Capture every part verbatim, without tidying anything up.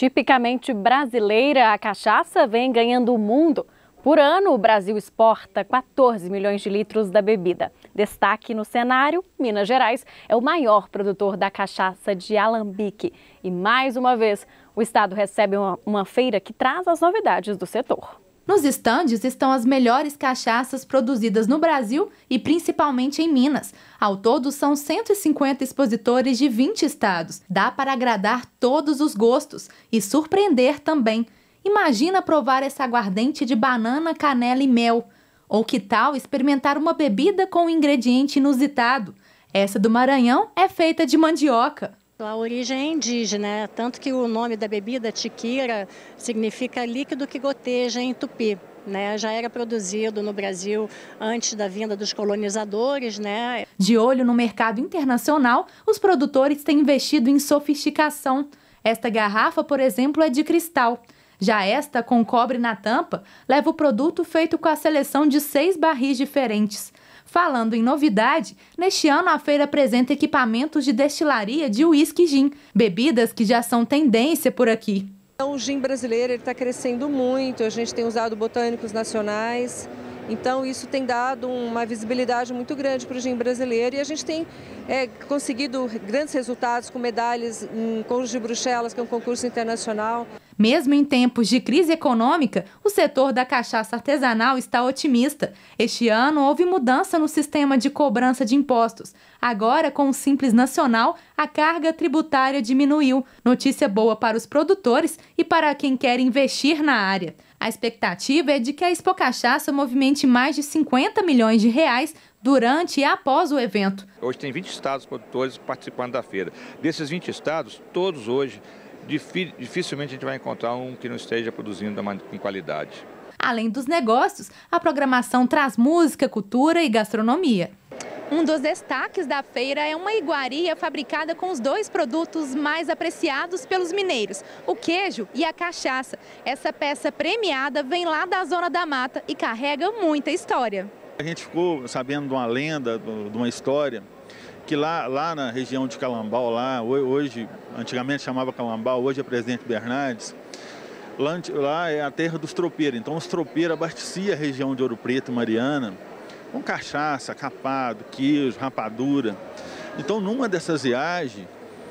Tipicamente brasileira, a cachaça vem ganhando o mundo. Por ano, o Brasil exporta quatorze milhões de litros da bebida. Destaque no cenário, Minas Gerais é o maior produtor da cachaça de alambique. E, mais uma vez, o estado recebe uma, uma feira que traz as novidades do setor. Nos estandes estão as melhores cachaças produzidas no Brasil e principalmente em Minas. Ao todo, são cento e cinquenta expositores de vinte estados. Dá para agradar todos os gostos e surpreender também. Imagina provar essa aguardente de banana, canela e mel. Ou que tal experimentar uma bebida com um ingrediente inusitado? Essa do Maranhão é feita de mandioca. A origem é indígena, tanto que o nome da bebida, tiquira, significa líquido que goteja em tupi. Né? Já era produzido no Brasil antes da vinda dos colonizadores. Né? De olho no mercado internacional, os produtores têm investido em sofisticação. Esta garrafa, por exemplo, é de cristal. Já esta, com cobre na tampa, leva o produto feito com a seleção de seis barris diferentes. Falando em novidade, neste ano a feira apresenta equipamentos de destilaria de uísque e gin, bebidas que já são tendência por aqui. O gin brasileiro está crescendo muito, a gente tem usado botânicos nacionais, então isso tem dado uma visibilidade muito grande para o gin brasileiro e a gente tem é, conseguido grandes resultados com medalhas em concurso de Bruxelas, que é um concurso internacional. Mesmo em tempos de crise econômica, o setor da cachaça artesanal está otimista. Este ano houve mudança no sistema de cobrança de impostos. Agora, com o Simples Nacional, a carga tributária diminuiu. Notícia boa para os produtores e para quem quer investir na área. A expectativa é de que a Expo Cachaça movimente mais de cinquenta milhões de reais durante e após o evento. Hoje tem vinte estados produtores participando da feira. Desses vinte estados, todos hoje, dificilmente a gente vai encontrar um que não esteja produzindo com qualidade. Além dos negócios, a programação traz música, cultura e gastronomia. Um dos destaques da feira é uma iguaria fabricada com os dois produtos mais apreciados pelos mineiros, o queijo e a cachaça. Essa peça premiada vem lá da Zona da Mata e carrega muita história. A gente ficou sabendo de uma lenda, de uma história, que lá, lá na região de Calambau, lá, hoje, antigamente chamava Calambau, hoje é Presidente Bernardes, lá, lá é a terra dos tropeiros. Então os tropeiros abasteciam a região de Ouro Preto e Mariana com cachaça, capado, queijo, rapadura. Então numa dessas viagens,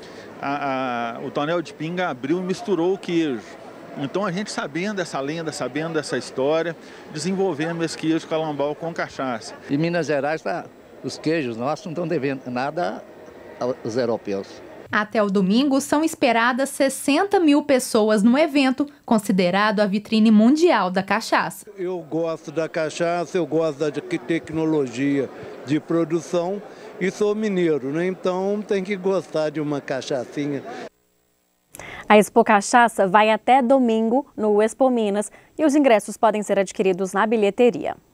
a, a, o tonel de pinga abriu e misturou o queijo. Então a gente sabendo dessa lenda, sabendo dessa história, desenvolvemos esse queijo Calambau com cachaça. E Minas Gerais está... Os queijos nossos não estão devendo nada aos europeus. Até o domingo, são esperadas sessenta mil pessoas no evento, considerado a vitrine mundial da cachaça. Eu gosto da cachaça, eu gosto da tecnologia de produção e sou mineiro, né? Então tem que gostar de uma cachaçinha. A Expo Cachaça vai até domingo no Expo Minas e os ingressos podem ser adquiridos na bilheteria.